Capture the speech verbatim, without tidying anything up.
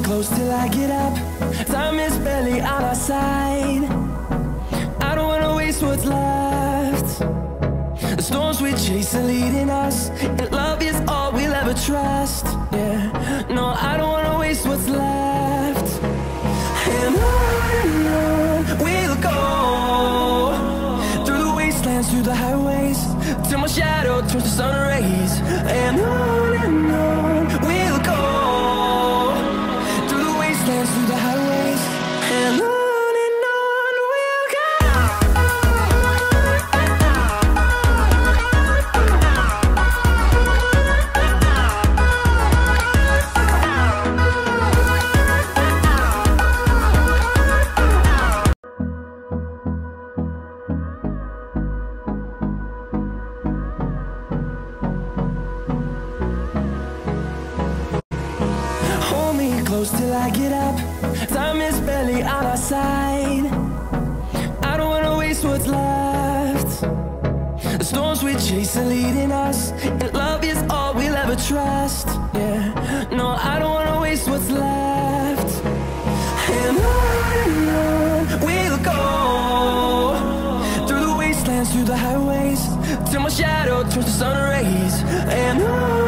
close till I get up. Time is barely on our side. I don't wanna waste what's left. The storms we chase are leading us, and love is all we'll ever trust. Yeah, no, I don't wanna waste what's left. And on and on we'll go, through the wastelands, through the highways, till my shadow turns to sun rays. And on and on we'll go, through the wastelands, through the highways, and on. Close till I get up. Time is barely on our side. I don't wanna waste what's left. The storms we chase are leading us, and love is all we'll ever trust. Yeah, no, I don't wanna waste what's left. And on and on we'll go, through the wastelands, through the highways, till my shadow turns to sun rays. And on